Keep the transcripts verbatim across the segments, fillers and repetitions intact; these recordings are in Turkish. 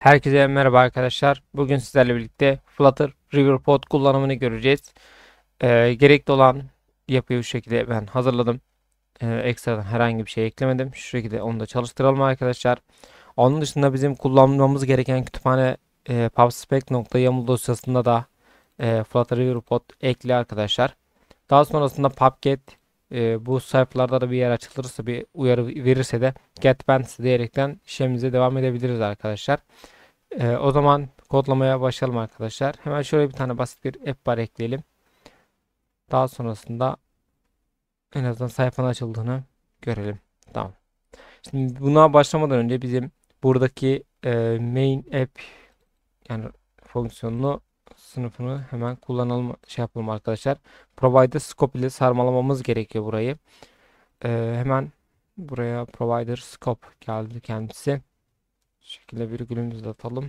Herkese merhaba arkadaşlar. Bugün sizlerle birlikte Flutter Riverpod kullanımını göreceğiz. Ee, gerekli olan yapıyı bu şekilde ben hazırladım. Ee, ekstradan herhangi bir şey eklemedim. Şu şekilde onu da çalıştıralım arkadaşlar. Onun dışında bizim kullanmamız gereken kütüphane e, pubspec.yaml dosyasında da e, Flutter Riverpod ekli arkadaşlar. Daha sonrasında pubget e, bu sayfalarda da bir yer açılırsa bir uyarı verirse de get bands diyerekten işlemimize devam edebiliriz arkadaşlar. Ee, o zaman kodlamaya başlayalım arkadaşlar. Hemen şöyle bir tane basit bir app bar ekleyelim. Daha sonrasında en azından sayfanın açıldığını görelim. Tamam. Şimdi buna başlamadan önce bizim buradaki e, main app yani fonksiyonunu sınıfını hemen kullanalım şey yapalım arkadaşlar. Provider scope ile sarmalamamız gerekiyor burayı. E, hemen buraya provider scope geldi kendisi. Şu şekilde virgülümüzü de atalım.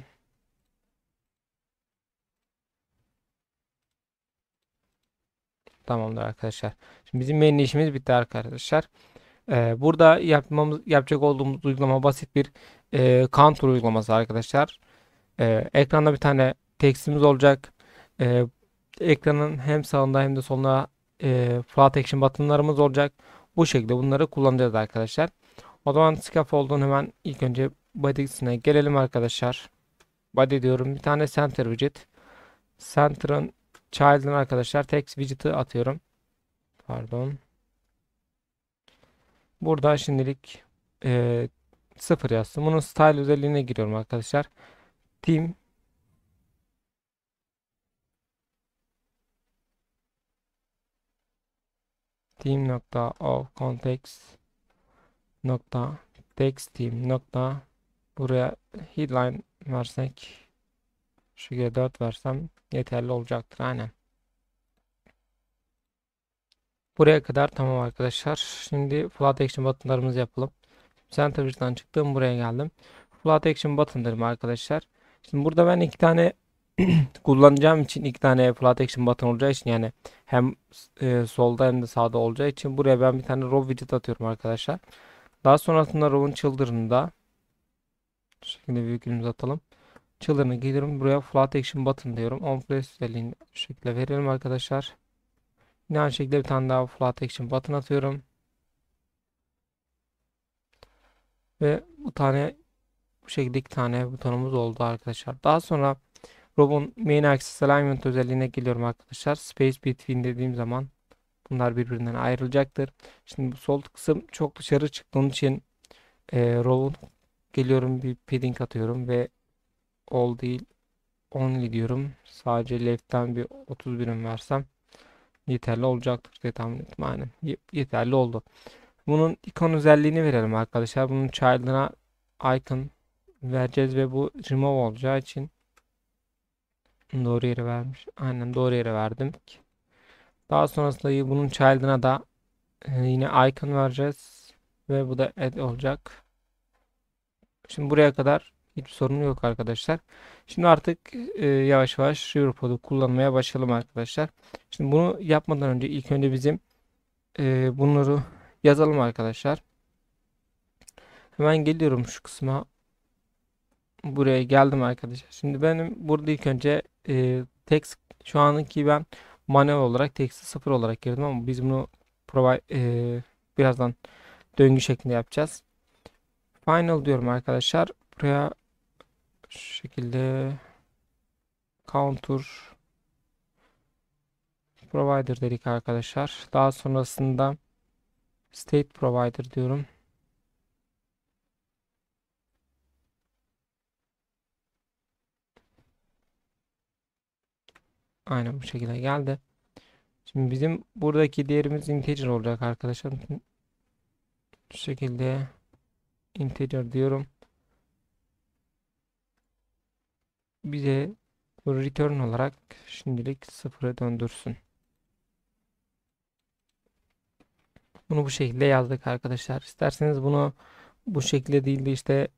Tamamdır arkadaşlar. Şimdi bizim main işimiz bitti arkadaşlar. Ee, burada yapmamız yapacak olduğumuz uygulama basit bir e, counter uygulaması arkadaşlar. Ee, ekranda bir tane tekstimiz olacak. Ee, ekranın hem sağında hem de solunda e, float action buttonlarımız olacak. Bu şekilde bunları kullanacağız arkadaşlar. O zaman scaffold'un hemen ilk önce body'sine gelelim arkadaşlar. Body diyorum. Bir tane center widget. Center'ın child'ın arkadaşlar text widget'ı atıyorum. Pardon. Burada şimdilik eee sıfır yazsın. Bunun style özelliğine giriyorum arkadaşlar. Theme theme nokta of context nokta text theme nokta buraya headline versek şu şekilde dört versem yeterli olacaktır. Aynen. Buraya kadar tamam arkadaşlar. Şimdi flat action buttonlarımızı yapalım. Center Bridge'den çıktım. Buraya geldim. Flat action button derim arkadaşlar. Şimdi burada ben iki tane kullanacağım için iki tane flat action button olacağı için yani hem e, solda hem de sağda olacağı için buraya ben bir tane row widget atıyorum arkadaşlar. Daha sonrasında row'un children'da şu şekilde virgülümüzü atalım. Children'ı geliyorum. Buraya flat action button diyorum. On place özelliğini şu şekilde verelim arkadaşlar. Yine aynı şekilde bir tane daha flat action button atıyorum. Ve bu tane bu şekilde iki tane butonumuz oldu arkadaşlar. Daha sonra Rob'un main axis alignment özelliğine geliyorum arkadaşlar. Space between dediğim zaman bunlar birbirinden ayrılacaktır. Şimdi bu sol kısım çok dışarı çıktığım için e, Rob'un geliyorum bir padding atıyorum ve all değil only diyorum. Sadece left'ten bir otuz birim versem yeterli olacaktır diye tahmin ettim. Aynen. Ye- yeterli oldu. Bunun ikon özelliğini verelim arkadaşlar. Bunun child'ına icon vereceğiz ve bu remove olacağı için doğru yere vermiş. Aynen doğru yere verdim. Daha sonrasında bunun child'ına da e, yine icon vereceğiz. Ve bu da add olacak. Şimdi buraya kadar hiçbir sorun yok arkadaşlar. Şimdi artık e, yavaş yavaş Riverpod'u kullanmaya başlayalım arkadaşlar. Şimdi bunu yapmadan önce ilk önce bizim e, bunları yazalım arkadaşlar. Hemen geliyorum şu kısma. Buraya geldim arkadaşlar. Şimdi benim burada ilk önce e, text şu anki ben manuel olarak text'i sıfır olarak girdim ama biz bunu provide, e, birazdan döngü şeklinde yapacağız. Final diyorum arkadaşlar. Buraya şu şekilde counter provider dedik arkadaşlar. Daha sonrasında state provider diyorum. Aynen bu şekilde geldi. Şimdi bizim buradaki değerimiz integer olacak arkadaşlar. Şu şekilde integer diyorum. Bize bu return olarak şimdilik sıfıra döndürsün. Bunu bu şekilde yazdık arkadaşlar. İsterseniz bunu bu şekilde değil de işte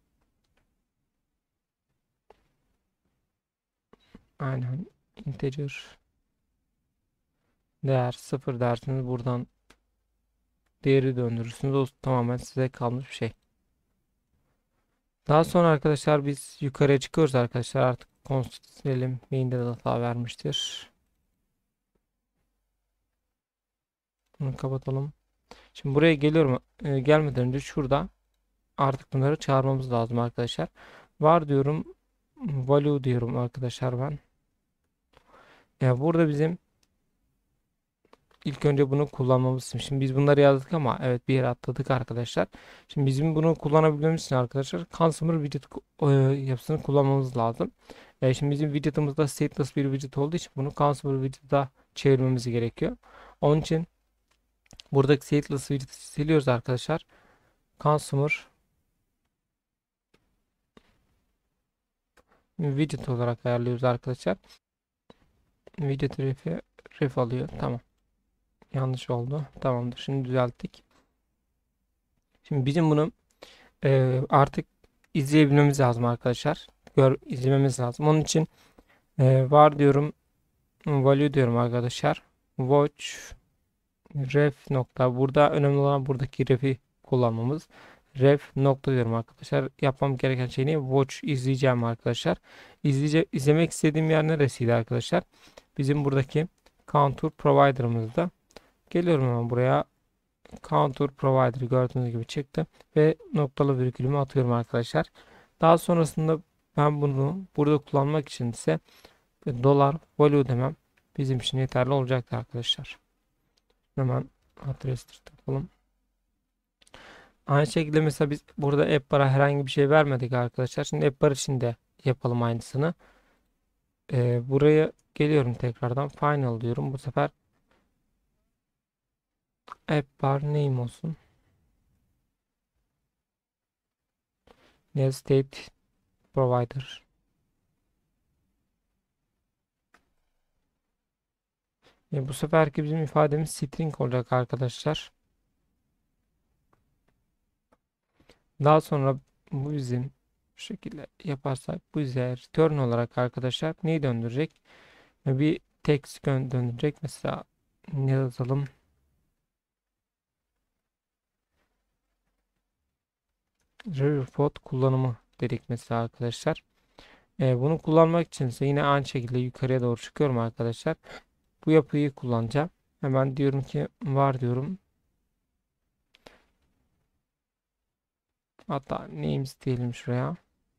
aynen integer değer sıfır dersiniz. Buradan değeri döndürürsünüz. O tamamen size kalmış bir şey. Daha sonra arkadaşlar biz yukarıya çıkıyoruz arkadaşlar. Artık constant silelim. Main'de de hata vermiştir. Bunu kapatalım. Şimdi buraya geliyorum. Ee, gelmeden önce şurada artık bunları çağırmamız lazım arkadaşlar. Var diyorum. Value diyorum arkadaşlar ben. Ya burada bizim ilk önce bunu kullanmamız için. Şimdi biz bunları yazdık ama evet bir yere atladık arkadaşlar. Şimdi bizim bunu kullanabilmemiz için arkadaşlar consumer widget e, yapısını kullanmamız lazım. E, şimdi bizim widget'ımızda stateless bir widget olduğu için bunu consumer widget'a çevirmemiz gerekiyor. Onun için buradaki stateless widget'ı siliyoruz arkadaşlar. Consumer widget olarak ayarlıyoruz arkadaşlar. Widget ref'i ref alıyor. Tamam. Yanlış oldu. Tamamdır. Şimdi düzelttik. Şimdi bizim bunu e, artık izleyebilmemiz lazım arkadaşlar. Gör, izlememiz lazım. Onun için e, var diyorum. Value diyorum arkadaşlar. Watch ref nokta. Burada önemli olan buradaki ref'i kullanmamız. Ref nokta diyorum arkadaşlar. Yapmam gereken şey ne? Watch izleyeceğim arkadaşlar. İzleyece izlemek istediğim yer neresiydi arkadaşlar? Bizim buradaki contour provider'ımızda. Geliyorum hemen buraya. Contour provider gördüğünüz gibi çıktı ve noktalı virgülümü atıyorum arkadaşlar. Daha sonrasında ben bunu burada kullanmak için ise dolar value demem bizim için yeterli olacaktır arkadaşlar. Hemen adres yapalım. Aynı şekilde mesela biz burada app bar'a herhangi bir şey vermedik arkadaşlar. Şimdi app bar için de yapalım aynısını. Ee, buraya geliyorum tekrardan final diyorum. Bu sefer app bar name olsun. Ne state provider. E, bu seferki bizim ifademiz string olacak arkadaşlar. Daha sonra bu bizim bu şekilde yaparsak bu bize return olarak arkadaşlar neyi döndürecek? E, bir text gö- döndürecek. Mesela ne yazalım? Riverpod kullanımı dedik mesela arkadaşlar. E, bunu kullanmak için ise yine aynı şekilde yukarıya doğru çıkıyorum arkadaşlar. Bu yapıyı kullanacağım. Hemen diyorum ki var diyorum. Hatta names diyelim şuraya.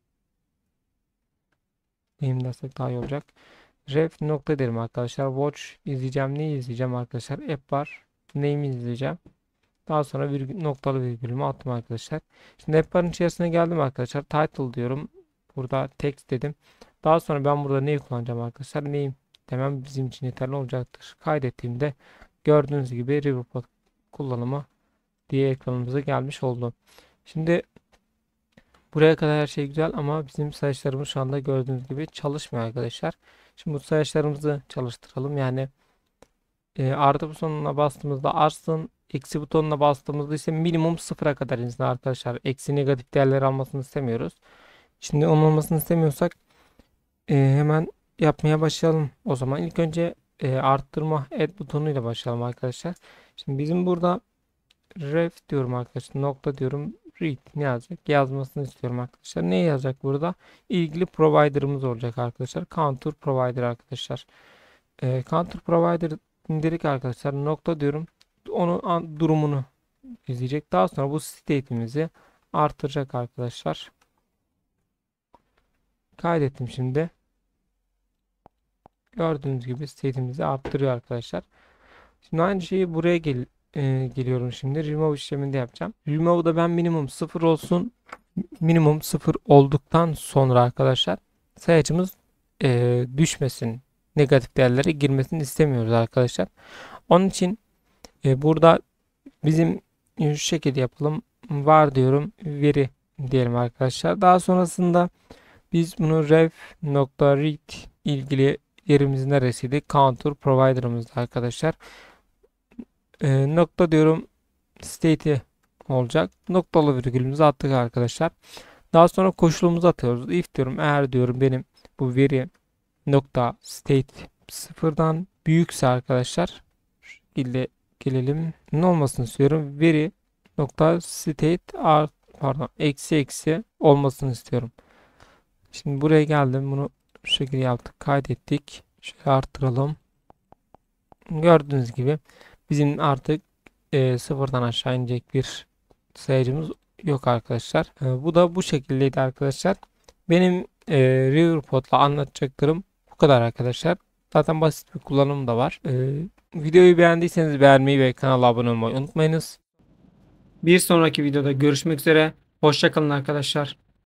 Name dersek daha iyi olacak. Ref nokta derim arkadaşlar. Watch izleyeceğim. Neyi izleyeceğim arkadaşlar? App var. Name'i izleyeceğim. Daha sonra virgül, noktalı virgülümü attım arkadaşlar. Şimdi app bar'ın içerisine geldim arkadaşlar. Title diyorum. Burada text dedim. Daha sonra ben burada neyi kullanacağım arkadaşlar? Name demem bizim için yeterli olacaktır. Kaydettiğimde gördüğünüz gibi Riverpod kullanımı diye ekranımıza gelmiş oldu. Şimdi buraya kadar her şey güzel ama bizim sayaçlarımız şu anda gördüğünüz gibi çalışmıyor arkadaşlar. Şimdi bu sayaçlarımızı çalıştıralım. Yani e, artı butonuna bastığımızda artsın, eksi butonuna bastığımızda ise minimum sıfıra kadar insin arkadaşlar. Eksi negatif değerler almasını istemiyoruz. Şimdi onun olmasını istemiyorsak e, hemen yapmaya başlayalım. O zaman ilk önce e, arttırma add butonuyla başlayalım arkadaşlar. Şimdi bizim burada ref diyorum arkadaşlar. Nokta diyorum. Read ne yazacak? Yazmasını istiyorum arkadaşlar. Ne yazacak burada? İlgili provider'ımız olacak arkadaşlar. Contour provider arkadaşlar. E, contour provider dedik arkadaşlar. Nokta diyorum. Onun an- durumunu izleyecek. Daha sonra bu state'imizi artıracak arkadaşlar. Kaydettim şimdi. Gördüğünüz gibi state'imizi arttırıyor arkadaşlar. Şimdi aynı şeyi buraya gel e, geliyorum şimdi. Remove işleminde yapacağım. Remove'da ben minimum sıfır olsun. Minimum sıfır olduktan sonra arkadaşlar sayacımız e, düşmesin. Negatif değerlere girmesini istemiyoruz arkadaşlar. Onun için e, burada bizim şu şekilde yapalım. Var diyorum. Veri diyelim arkadaşlar. Daha sonrasında biz bunu ref.read ilgili yerimiz neresiydi? Contour provider'ımızda arkadaşlar. E, nokta diyorum state'i olacak. Noktalı virgülümüzü attık arkadaşlar. Daha sonra koşulumuzu atıyoruz. If diyorum eğer diyorum benim bu veri nokta state sıfırdan büyükse arkadaşlar şekilde gelelim. Ne olmasını istiyorum? Veri nokta state pardon eksi eksi olmasını istiyorum. Şimdi buraya geldim. Bunu şu şekilde yaptık. Kaydettik. Şöyle arttıralım. Gördüğünüz gibi bizim artık e, sıfırdan aşağı inecek bir sayacımız yok arkadaşlar. E, bu da bu şekildeydi arkadaşlar. Benim e, Riverpod'la anlatacaklarım bu kadar arkadaşlar. Zaten basit bir kullanımı da var. E, videoyu beğendiyseniz beğenmeyi ve kanala abone olmayı unutmayınız. Bir sonraki videoda görüşmek üzere. Hoşça kalın arkadaşlar.